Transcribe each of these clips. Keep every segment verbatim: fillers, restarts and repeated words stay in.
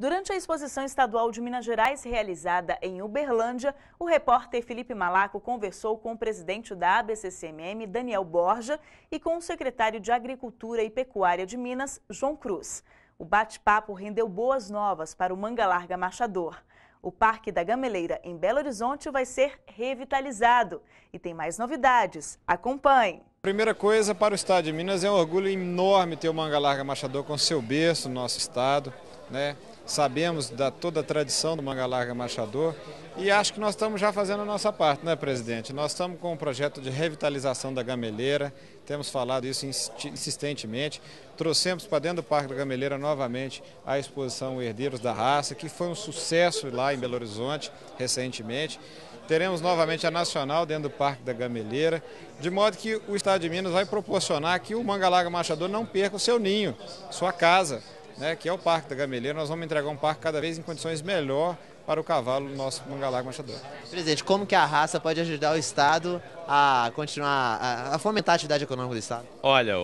Durante a exposição estadual de Minas Gerais realizada em Uberlândia, o repórter Felipe Malaco conversou com o presidente da A B C C M M, Daniel Borja, e com o secretário de Agricultura e Pecuária de Minas, João Cruz. O bate-papo rendeu boas novas para o Manga Larga Machador. O Parque da Gameleira, em Belo Horizonte, vai ser revitalizado. E tem mais novidades. Acompanhe! Primeira coisa, para o estado de Minas, é um orgulho enorme ter o Manga Larga Machador com seu berço no nosso estado, né? Sabemos da toda a tradição do Manga Larga Machador e acho que nós estamos já fazendo a nossa parte, né, presidente? Nós estamos com um projeto de revitalização da Gameleira, temos falado isso insistentemente. Trouxemos para dentro do Parque da Gameleira novamente a exposição Herdeiros da Raça, que foi um sucesso lá em Belo Horizonte recentemente. Teremos novamente a Nacional dentro do Parque da Gameleira, de modo que o estado de Minas vai proporcionar que o Manga Larga Machador não perca o seu ninho, sua casa, né, que é o Parque da Gameleira. Nós vamos entregar um parque cada vez em condições melhor para o cavalo do nosso Manga Larga Machador. Presidente, como que a raça pode ajudar o Estado a continuar, a, a fomentar a atividade econômica do Estado? Olha,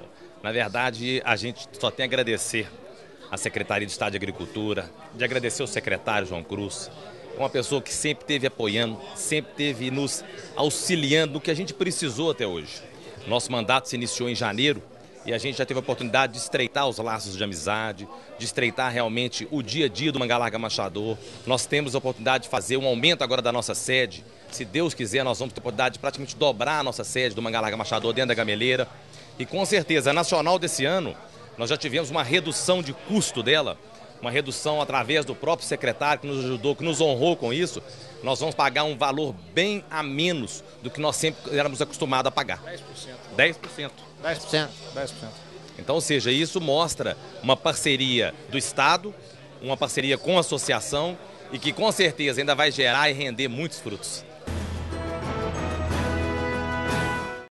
na verdade, a gente só tem a agradecer à Secretaria de Estado de Agricultura, de agradecer ao secretário João Cruz, uma pessoa que sempre esteve apoiando, sempre esteve nos auxiliando no que a gente precisou até hoje. Nosso mandato se iniciou em janeiro e a gente já teve a oportunidade de estreitar os laços de amizade, de estreitar realmente o dia a dia do Manga Larga Machador. Nós temos a oportunidade de fazer um aumento agora da nossa sede. Se Deus quiser, nós vamos ter a oportunidade de praticamente dobrar a nossa sede do Manga Larga Machador dentro da Gameleira. E com certeza, a nacional desse ano, nós já tivemos uma redução de custo dela, uma redução através do próprio secretário que nos ajudou, que nos honrou com isso. Nós vamos pagar um valor bem a menos do que nós sempre éramos acostumados a pagar. dez por cento. dez por cento. dez por cento. dez por cento. Então, ou seja, isso mostra uma parceria do Estado, uma parceria com a associação e que com certeza ainda vai gerar e render muitos frutos.